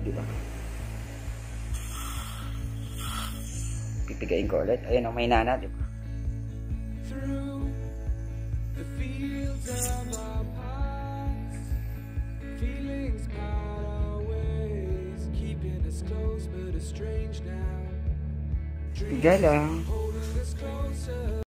di ba? Pipigain ko ulit. Ayun, may nana, di ba? Tiga lang.